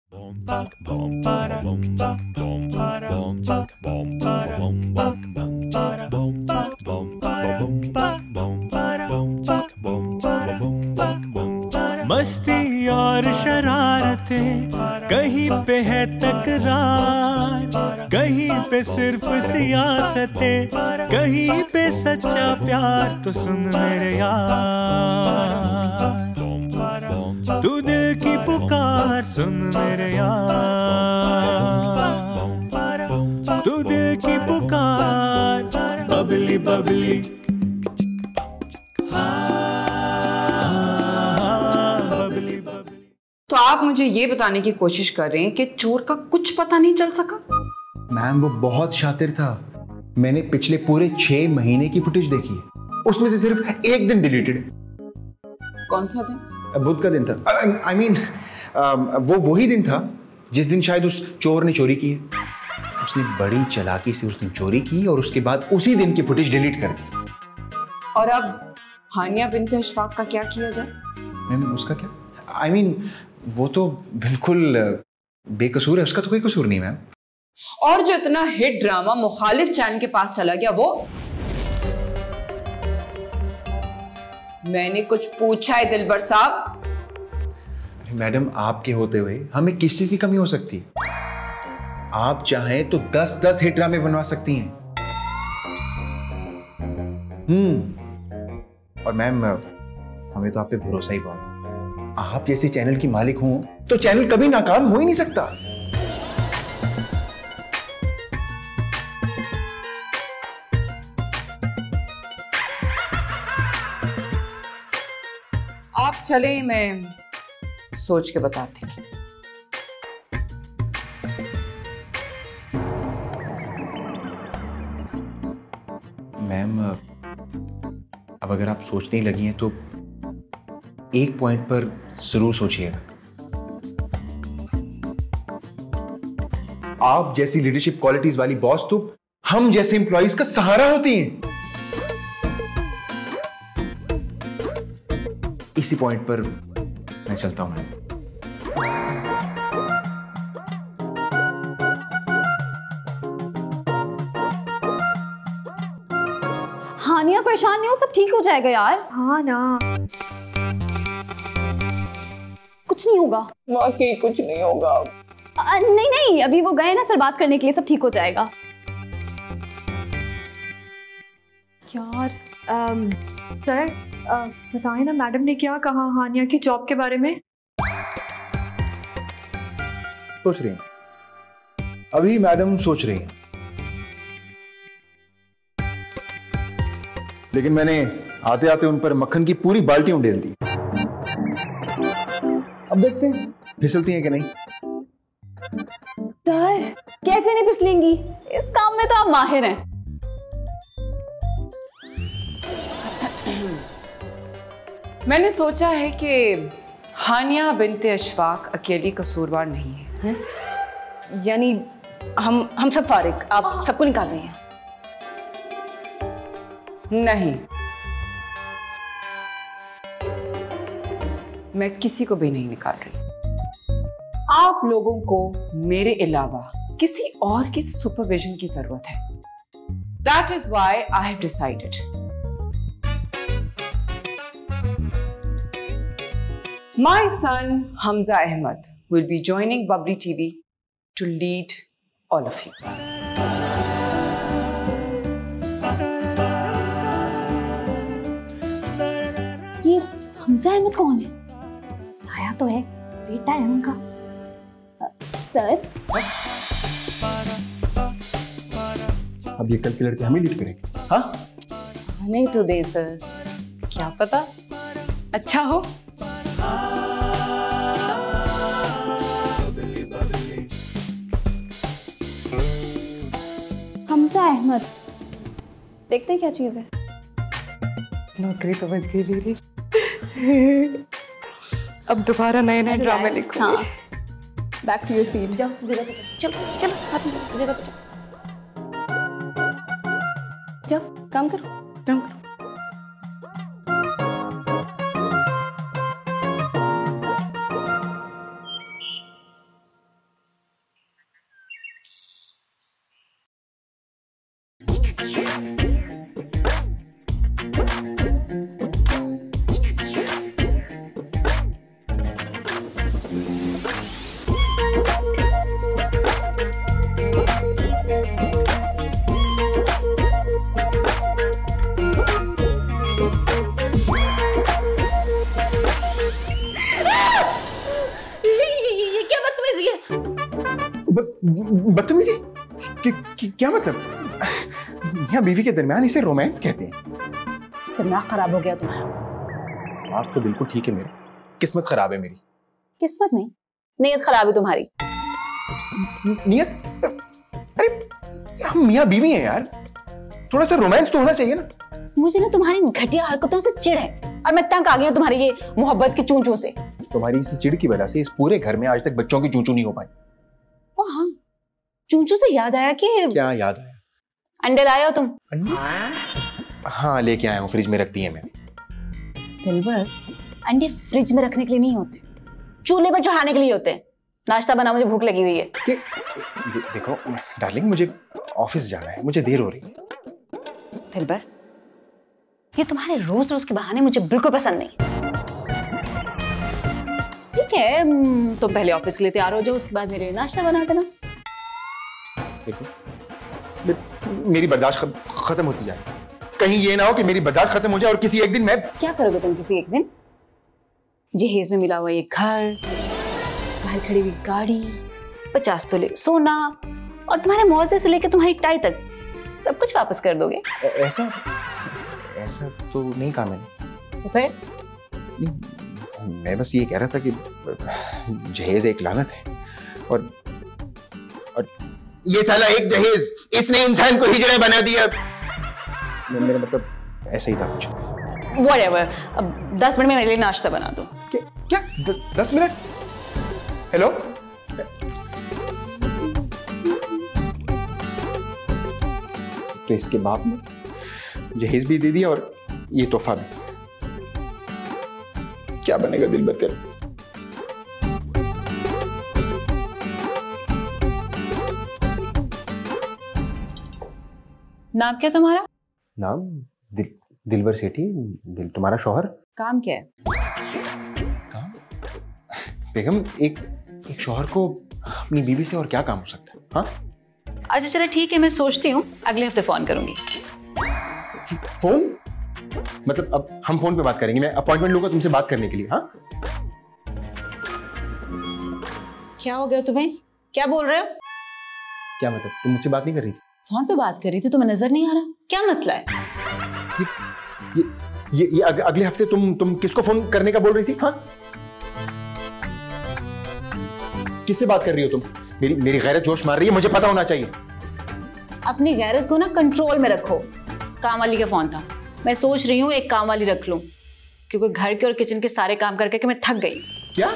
मस्ती और शरारतें, कहीं पे है तकरार, कहीं पे सिर्फ सियासतें, कहीं पे सच्चा प्यार। तो सुन मेरे यार, तू दिल की पुकार सुन मेरे यार, तू दिल की पुकार। बबली बबली तो आप मुझे ये बताने की कोशिश कर रहे हैं कि चोर का कुछ पता नहीं चल सका? मैम वो बहुत शातिर था। मैंने पिछले पूरे 6 महीने की फुटेज देखी, उसमें से सिर्फ एक दिन डिलीटेड। कौन सा दिन? बुध का दिन था। I mean, वो वही दिन था जिस दिन शायद उस चोर ने चोरी की है। उसने बड़ी चालाकी से उस दिन चोरी की और उसके बाद उसी दिन की फुटेज डिलीट कर दी। और अब हानिया बिन्ते अशफाक का क्या किया जाए? मैम उसका क्या? I mean, वो तो बिल्कुल बेकसूर है, उसका तो कोई कसूर नहीं मैम। और जो इतना हिट ड्रामा मुखालिफ चैनल के पास चला गया वो? मैंने कुछ पूछा है दिलबर साहब? मैडम आपके होते हुए हमें किस चीज की कमी हो सकती? आप चाहें तो 10-10 हिट ड्रामे बनवा सकती हैं। और मैम हमें तो आप पे भरोसा ही बहुत है। आप जैसे चैनल की मालिक हों तो चैनल कभी नाकाम हो ही नहीं सकता। आप चले, मैं सोच के बताती हूँ। मैम अब अगर आप सोचने लगी हैं तो एक पॉइंट पर जरूर सोचिएगा। आप जैसी लीडरशिप क्वालिटीज वाली बॉस तो हम जैसे एम्प्लॉइज का सहारा होती हैं। इसी पॉइंट पर मैं चलता हूं मैम। हानिया परेशान नहीं हो, सब ठीक हो जाएगा यार। हाँ ना, कुछ नहीं होगा। वाकई कुछ नहीं होगा। नहीं नहीं, अभी वो गए ना सर बात करने के लिए, सब ठीक हो जाएगा। यार सर बताएं ना, मैडम ने क्या कहा हानिया की जॉब के बारे में? सोच रही हैं अभी मैडम, सोच रही हैं। लेकिन मैंने आते आते उन पर मक्खन की पूरी बाल्टी उंडेल दी। अब देखते हैं फिसलती हैं कि नहीं। सर कैसे नहीं फिसलेंगी, इस काम में तो आप माहिर हैं। मैंने सोचा है कि हानिया बिन्ते अशफाक अकेली कसूरवार नहीं है। यानी हम सब फारिग, आप सबको निकाल रही हैं? नहीं, मैं किसी को भी नहीं निकाल रही। आप लोगों को मेरे अलावा किसी और की सुपरविजन की जरूरत है। That is why I have decided. My son Hamza Ahmed will be joining Bubbly TV to lead all of you. ये हमजा अहमद कौन है? आया तो है, बेटा है उनका। सर अब ये कल के लड़के हमें लीड करेंगे। हाँ नहीं तो दे सर, क्या पता अच्छा हो। हमजा अहमद, देखते क्या चीज है। नौकरी तो बच गई मेरी। अब दोबारा नए नए ड्रामे लिखूंगी। हाँ, बैक टू योर सीट। जाओ जगह पे जाओ, चलो चलो साथ में जगह पे जाओ, जाओ काम करो, काम करो। बदतमीजी? क्या मतलब? मियां बीवी के दरमियान इसे रोमांस कहते हैं। दिमाग खराब हो गया तुम्हारा। आप तो बिल्कुल ठीक है, मेरी किस्मत खराब है। मेरी किस्मत नहीं, नीयत खराब है तुम्हारी। नियत? अरे हम मियां बीवी हैं यार, थोड़ा सा रोमांस तो होना चाहिए ना। मुझे ना तुम्हारी घटिया हरकतों से चिढ़ है और मैं तंग आ गई हूँ तुम्हारी ये मोहब्बत की चूं-चूं से। तुम्हारी इस चिढ़ की वजह से इस पूरे घर में आज तक बच्चों की चूं-चूं नहीं हो पाई। ओ हाँ, चूं-चूं से याद आया कि क्या याद आया? अंडे लाए हो तुम? अंडे? हाँ लेके आया हूँ, फ्रिज में रख दिए मैंने। दिलबर, अंडे फ्रिज में रखने के लिए नहीं होते, चूल्हे पर चढ़ाने के लिए होते हैं। नाश्ता बना, मुझे भूख लगी हुई है। देखो डार्लिंग, मुझे ऑफिस जाना है, मुझे देर हो रही है। दिलबर, ये तुम्हारे रोज रोज के बहाने मुझे बिल्कुल पसंद नहीं। ठीक है, तुम पहले ऑफिस के लिए तैयार हो जाओ, उसके बाद मेरे लिए नाश्ता बना देना। देखो मेरी बर्दाश्त खत्म होती जाए, कहीं ये ना हो कि मेरी बर्दाश्त खत्म हो जाए और किसी एक दिन मैं। क्या करोगे तुम किसी एक दिन? जहेज में मिला हुआ ये घर, बाहर खड़ी हुई गाड़ी, 50 तोले सोना और तुम्हारे मौजे से लेकर तुम्हारी टाई तक सब कुछ वापस कर दोगे? ऐसा तो नहीं कहा मैंने। तो फिर? मैं बस ये कह रहा था कि जहेज एक लानत है और ये साला एक जहेज, इसने इंसान को हिजड़ा बना दिया। मेरा मतलब ऐसा ही था कुछ। Whatever, अब 10 मिनट में मेरे लिए नाश्ता बना दो। क्या 10 मिनट? हेलो, तो इसके बाप ने जहेज भी दे दिया और ये तोहफा भी। क्या बनेगा दिलबर तेरा? नाम क्या तुम्हारा? नाम दिलबर सेठी। तुम्हारा शौहर? काम क्या है? काम? बेगम, एक शौहर को अपनी बीवी से और क्या काम हो सकता है? हाँ अच्छा चलो ठीक है, मैं सोचती हूँ, अगले हफ्ते फोन करूंगी। फोन? मतलब अब हम फोन पे बात करेंगे, मैं अपॉइंटमेंट लूंगा तुमसे बात करने के लिए। हाँ क्या हो गया तुम्हें? क्या बोल रहे हो? क्या मतलब? तुम मुझसे बात नहीं कर रही थी? फोन पे बात कर रही थी, तुम्हें नजर नहीं आ रहा? क्या मसला है? ये अगले हफ्ते तुम किसको फोन करने का बोल रही थी? हाँ किससे बात कर रही हो तुम? मेरी गैरत जोश मार रही है, मुझे पता होना चाहिए। अपनी गैरत को ना कंट्रोल में रखो। काम वाली का फोन था, मैं सोच रही हूँ एक काम वाली रख लूं, क्योंकि घर के और किचन के सारे काम करके कि मैं थक गई। क्या?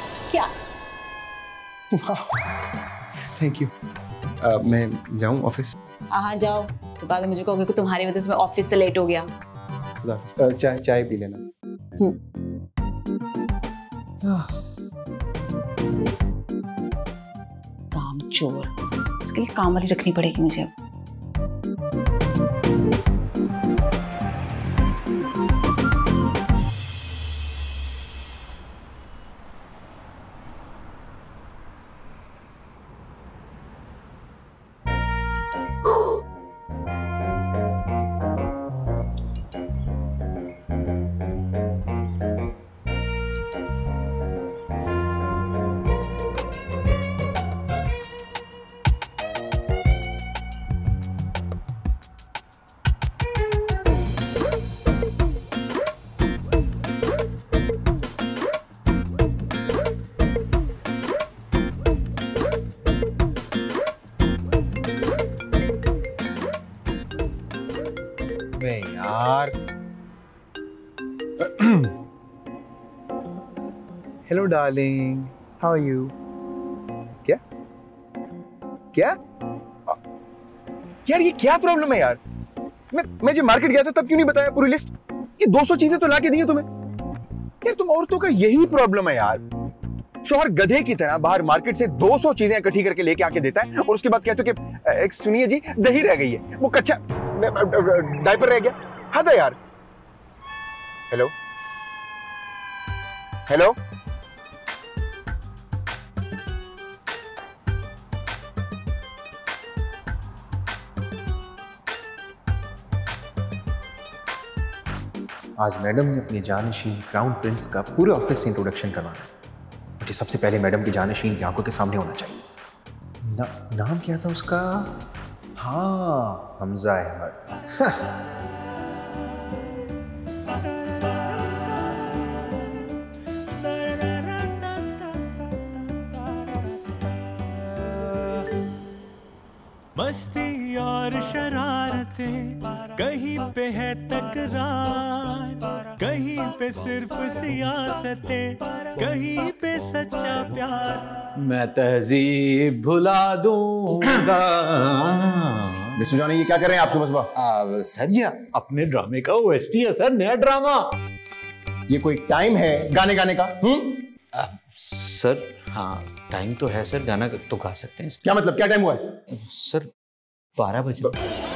Thank you. मैं जाऊं ऑफिस? हाँ जाओ, तो बाद में मुझे कहोगे कि तुम्हारी वजह से मैं ऑफिस से लेट हो गया। चाय पी लेना। काम चोर, इसके लिए काम वाली रखनी पड़ेगी मुझे अब। यार hello darling, how are you? क्या यार ये क्या प्रॉब्लम है यार? मैं जब मार्केट गया था तब क्यों नहीं बताया पूरी लिस्ट? ये 200 चीजें तो ला के दी है तुम्हें। यार तुम औरतों का यही प्रॉब्लम है यार, शौहर गधे की तरह बाहर मार्केट से 200 चीजें इकट्ठी करके लेके आके देता है और उसके बाद कहते हो कि एक सुनिए जी दही रह गई है, वो कच्चा डायपर रह गया। हद है यार। हेलो हेलो, आज मैडम ने अपने जानशीन क्राउन प्रिंस का पूरे ऑफिस से इंट्रोडक्शन करवाना है। मुझे सबसे पहले मैडम की जानशीन की आंखों के सामने होना चाहिए। नाम क्या था उसका? हाँ, हमजा अहमद। मस्ती और शरारतें, कहीं पे है तकरार, कहीं पे सिर्फ सियासतें, कहीं पे सच्चा प्यार। मैं तहजीब भुला दूंगा। मिस्टर जॉनी, ये क्या कर रहे हैं आप सुबह सुबह? सर ये अपने ड्रामे का OST है सर, नया ड्रामा। ये कोई टाइम है गाने गाने का? सर हाँ टाइम तो है सर, गाना तो गा सकते हैं। क्या मतलब, क्या टाइम हुआ है? सर 12 बजे।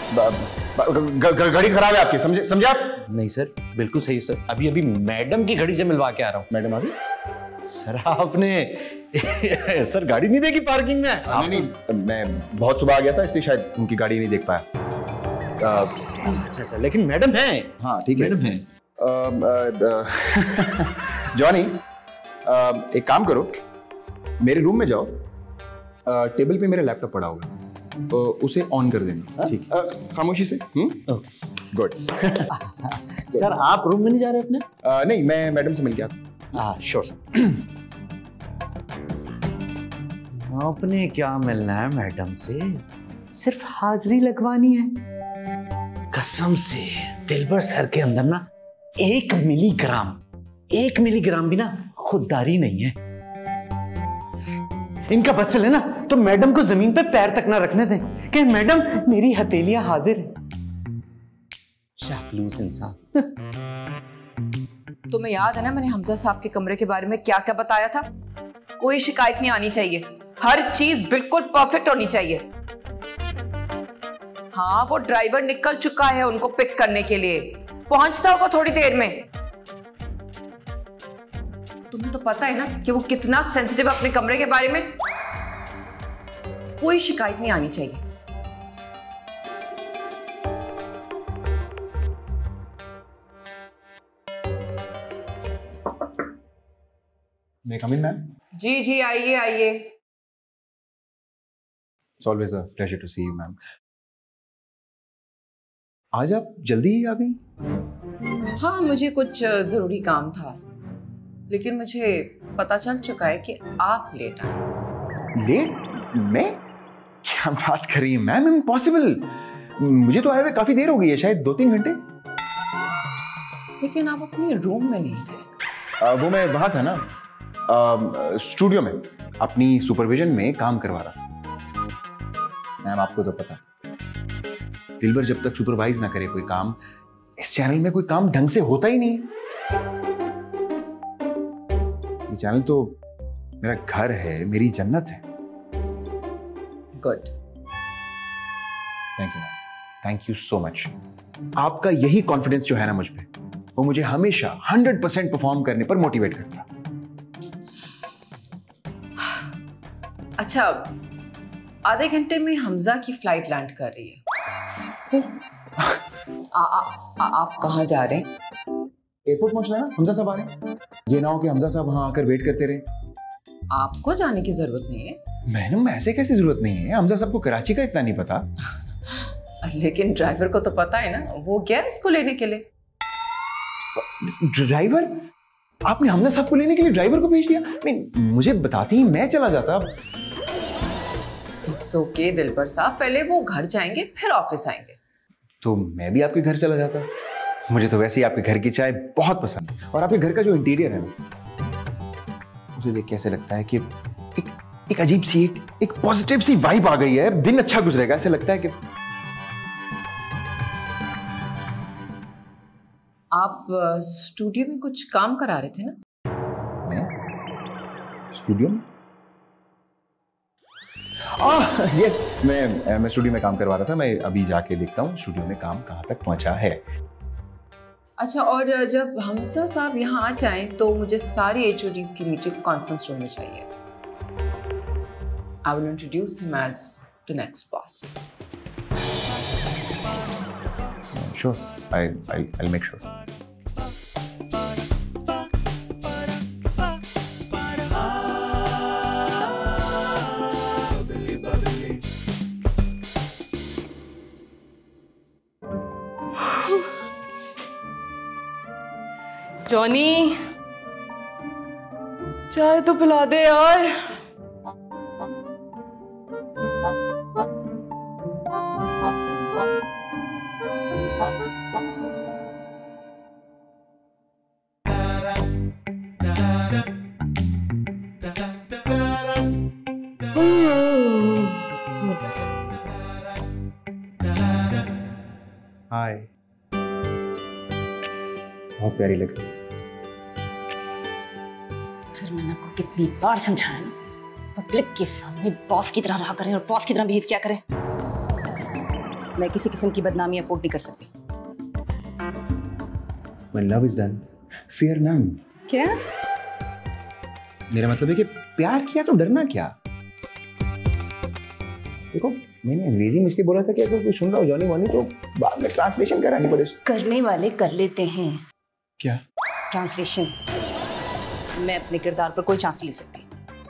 घड़ी खराब है आपकी, समझे आप? नहीं सर बिल्कुल सही सर, अभी अभी मैडम की घड़ी से मिलवा के आ रहा हूँ। मैडम आ गई? सर आपने सर गाड़ी नहीं देखी पार्किंग में? नहीं, मैं बहुत सुबह आ गया था इसलिए शायद उनकी गाड़ी नहीं देख पाया। अच्छा, लेकिन मैडम है। हाँ ठीक है, मैडम है। जॉनी, एक काम करो, मेरे रूम में जाओ, टेबल पे मेरा लैपटॉप पड़ा होगा, तो उसे ऑन कर देना। ठीक है, खामोशी से। Okay good. सर आप रूम में नहीं जा रहे अपने? नहीं, मैं मैडम से मिल गया। Sure sir. आपने क्या मिलना है मैडम से, सिर्फ हाजिरी लगवानी है। कसम से दिलबर सर के अंदर ना 1 मिलीग्राम भी ना खुददारी नहीं है। इनका बस चले ना तो मैडम को जमीन पे पैर तक ना रखने दें कि मैडम मेरी हथेलियां हाजिर है। चापलूस इंसान। तुम्हें याद है ना मैंने हमजा साहब के कमरे के बारे में क्या क्या बताया था? कोई शिकायत नहीं आनी चाहिए, हर चीज बिल्कुल परफेक्ट होनी चाहिए। हाँ, वो ड्राइवर निकल चुका है उनको पिक करने के लिए, पहुंचता होगा थोड़ी देर में। तुम्हें तो पता है ना कि वो कितना सेंसिटिव अपने कमरे के बारे में। कोई शिकायत नहीं आनी चाहिए। May I come in, ma'am? जी आइए आइए। It's always a pleasure to see you, ma'am. आज आप जल्दी ही आ गई? हाँ, मुझे कुछ जरूरी काम था, लेकिन मुझे पता चल चुका है कि आप लेट आए। लेट? मैं? क्या बात कर रही हैं मैम, इम्पॉसिबल। मुझे तो आए हुए काफी देर हो गई है, शायद 2-3 घंटे। लेकिन आप अपने रूम में नहीं थे। वो मैं वहां था ना, स्टूडियो में अपनी सुपरविजन में काम करवा रहा था। मैम आपको तो पता, दिलबर जब तक सुपरवाइज ना करे कोई काम, इस चैनल में कोई काम ढंग से होता ही नहीं। ये चैनल तो मेरा घर है, मेरी जन्नत है। Good, thank you ma'am, thank you so much. आपका यही कॉन्फिडेंस जो है ना मुझ पे, वो मुझे हमेशा 100% परफॉर्म करने पर मोटिवेट करता है। अच्छा, आधे घंटे में हमजा की फ्लाइट लैंड कर रही है। आप कहाँ जा रहे हैं? एयरपोर्ट पहुंचना है ना, हमजा साहब आ रहे हैं। ये ना हो कि हमजा साहब वहां आकर वेट करते रहे। आपको जाने की जरूरत नहीं है। मैडम ऐसे कैसे जरूरत नहीं है, हमजा साहब को कराची का इतना नहीं पता। लेकिन ड्राइवर को तो पता है ना, वो गया उसको लेने के लिए। ड्राइवर? आपने हमजा साहब को लेने के लिए ड्राइवर को भेज दिया? नहीं, मुझे बताती मैं चला जाता। इट्स ओके दिलबर साहब, पहले वो घर जाएंगे फिर ऑफिस आएंगे। तो मैं भी आपके घर चला जाता। मुझे तो वैसे ही आपके घर की चाय बहुत पसंद है, और आपके घर का जो इंटीरियर है ना, उसे देख के ऐसे लगता है कि एक अजीब सी एक पॉजिटिव सी वाइब आ गई है, दिन अच्छा गुजरेगा। ऐसे लगता है कि आप स्टूडियो में कुछ काम करा रहे थे ना? मैं स्टूडियो में? यस, मैं स्टूडियो में काम करवा रहा था। मैं अभी जाके देखता हूँ स्टूडियो में काम कहाँ तक पहुंचा है। अच्छा, और जब हमजा साहब यहाँ आ जाएं तो मुझे सारी HODs की मीटिंग कॉन्फ्रेंस रूम में चाहिए। I will introduce him as the next boss. Sure, I'll make sure. Johnny, चाय तो पिला दे यार। हाय, बहुत प्यारी लग रही है। फिर मैंने आपको कितनी बार समझाया ना, पब्लिक के सामने बॉस की तरह रहा करें और बॉस की तरह बिहेव किया करें। मैं किसी किस्म की बदनामी अफोर्ड नहीं कर सकती। When love is done, fear none। क्या? मेरा मतलब है कि प्यार किया तो डरना क्या। देखो, मैंने अंग्रेजी में इसलिए बोला था कि अगर कोई सुन रहा हो जॉनी वॉनी तो बाद में ट्रांसलेशन करानी पड़े। करने वाले कर लेते हैं। क्या? ट्रांसलेशन। मैं अपने किरदार पर कोई चांस नहीं ले सकती।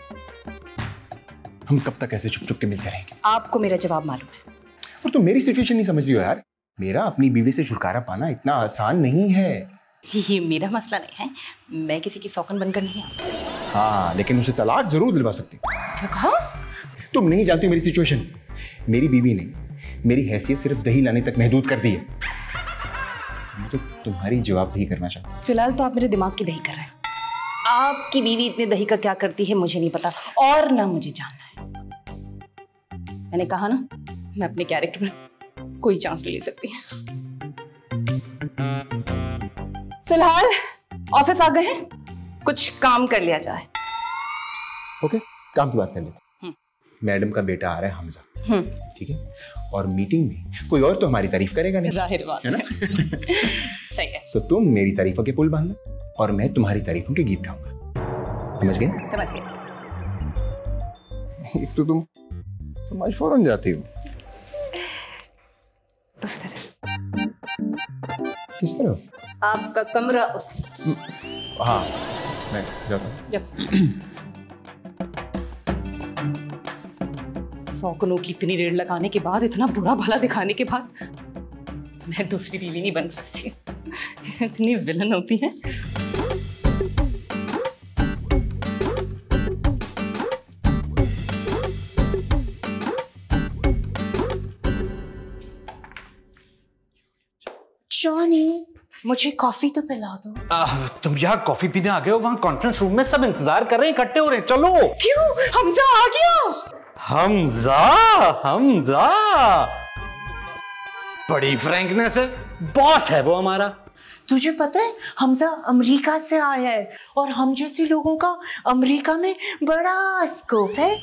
हम कब तक ऐसे चुप चुप के मिलते रहेंगे? आपको मेरा जवाब मालूम है। और तुम मेरी सिचुएशन नहीं समझ रही हो यार। मेरा अपनी बीवी से छुटकारा पाना इतना आसान नहीं है। ये मेरा मसला नहीं है, मैं किसी की सौकन बनकर नहीं आ सकती। हाँ, लेकिन उसे तलाक जरूर दिलवा सकती। क्या कहा? तुम नहीं जानती मेरी सिचुएशन। मेरी बीवी ने मेरी हैसियत सिर्फ दही लाने तक महदूद कर दी है। मैं तो तुम्हारी जवाबदही करना चाहता हूँ। फिलहाल तो आप मेरे दिमाग की दही कर रहे हैं। आपकी बीवी इतने दही का क्या करती है मुझे नहीं पता और ना मुझे जानना है। मैंने कहा ना, मैं अपने कैरेक्टर पर कोई चांस नहीं ले सकती। फिलहाल ऑफिस आ गए हैं, कुछ काम कर लिया जाए। ओके, काम की बात कर लेते हैं। मैडम का बेटा आ रहा है हमजा, ठीक है? और मीटिंग में कोई और तो हमारी तारीफ करेगा नहीं, जाहिर बात है ना? सही है। तो तुम मेरी तारीफों के पुल बांधना और मैं तुम्हारी तारीफों के गीत गाऊंगा। समझ गए? समझ गए। एक तो तुम समझ फौरन जाती हो। उस तरह। किस तरफ? आपका कमरा उस। हाँ, मैं जाता हूँ। जब सौकनों की इतनी रेड लगाने के बाद, इतना बुरा भला दिखाने के बाद, मैं दूसरी बीवी नहीं बन सकती। इतनी विलन होती है। जॉनी, मुझे कॉफी तो पिला दो। तुम यहाँ कॉफी पीने आ गए हो? वहां कॉन्फ्रेंस रूम में सब इंतजार कर रहे हैं, इकट्ठे हो रहे हैं। चलो। क्यों? हमजा आ गया। हमजा, हमजा बड़ी फ्रैंकनेस है, बॉस है वो हमारा। तुझे पता है हमजा अमेरिका से आया है और हम जैसे लोगों का अमेरिका में बड़ा स्कोप है।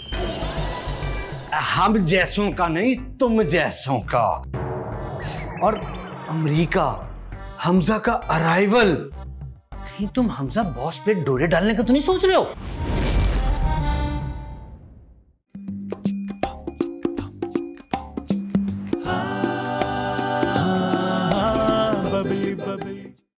हम जैसों का नहीं, तुम जैसों का। और अमेरिका, हमजा का अराइवल। कहीं तुम हमजा बॉस पे डोरे डालने का तो नहीं सोच रहे हो?